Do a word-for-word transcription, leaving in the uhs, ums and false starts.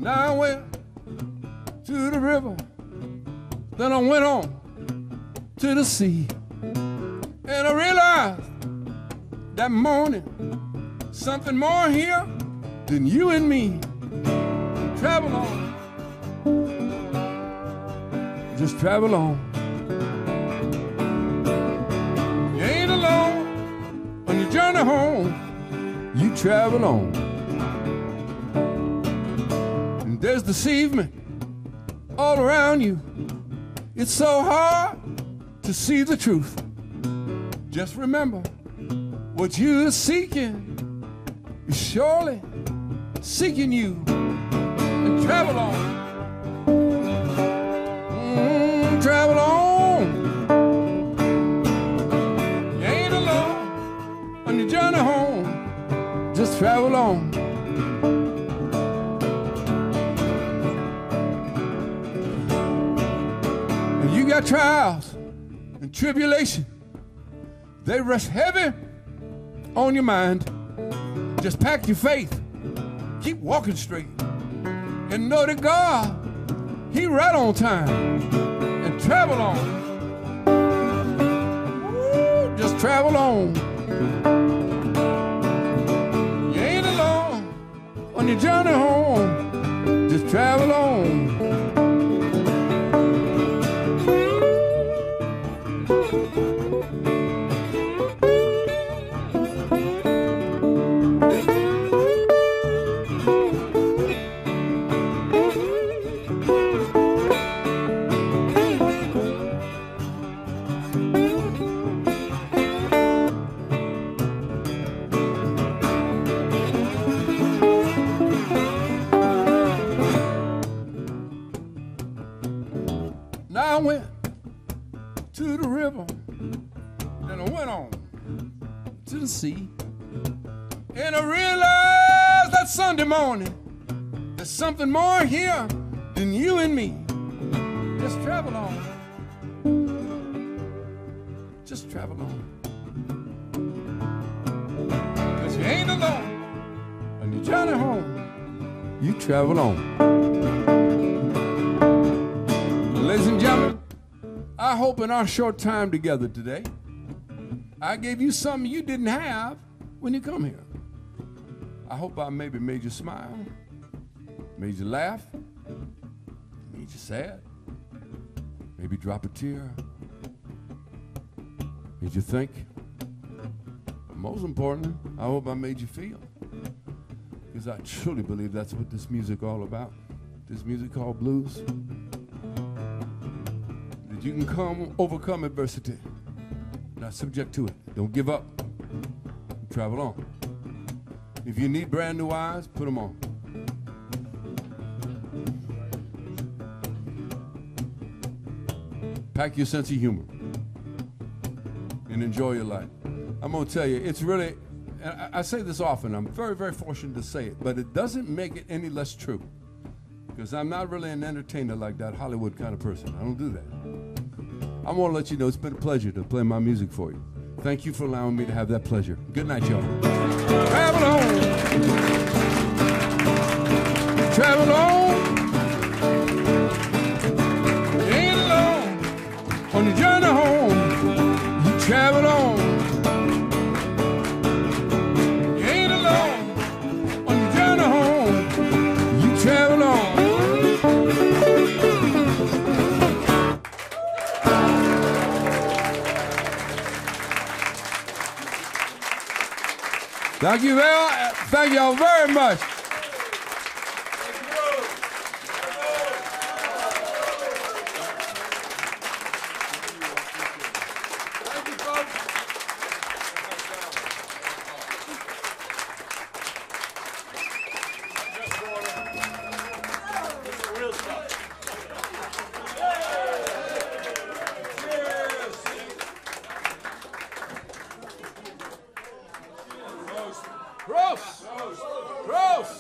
Now I went to the river, then I went on to the sea, and I realized that morning something more here than you and me. Travel on, just travel on. You ain't alone on your journey home, you travel on. And there's deceivement all around you. It's so hard to see the truth. Just remember, what you're seeking is surely seeking you. And travel on. Mm, travel on. You ain't alone on your journey home. Just travel on. And you got trials and tribulation. They rest heavy on your mind. Just pack your faith, keep walking straight, and know that God, He right on time. And travel on. Woo, just travel on. You ain't alone on your journey home. Just travel on. Now I went to the river, then I went on to the sea, and I realized that Sunday morning there's something more here than you and me. Just travel on. Just travel on. 'Cause you ain't alone on your journey home. You travel on. Ladies and gentlemen, I hope in our short time together today, I gave you something you didn't have when you come here. I hope I maybe made you smile, made you laugh, made you sad, maybe drop a tear, made you think. But most importantly, I hope I made you feel. Because I truly believe that's what this music all about. This music called blues. You can come, overcome adversity. Not subject to it. Don't give up. Travel on. If you need brand new eyes, put them on. Pack your sense of humor and enjoy your life. I'm gonna tell you, it's really, and I, I say this often, I'm very, very fortunate to say it, but it doesn't make it any less true. Because I'm not really an entertainer like that Hollywood kind of person. I don't do that. I want to let you know it's been a pleasure to play my music for you. Thank you for allowing me to have that pleasure. Good night, y'all. Travel on. Travel on. You ain't alone on your journey home. You travel on. You ain't alone on your journey home. You travel on. Thank you very, thank y'all very much. Thank you, folks. Real stuff. Gross! Gross!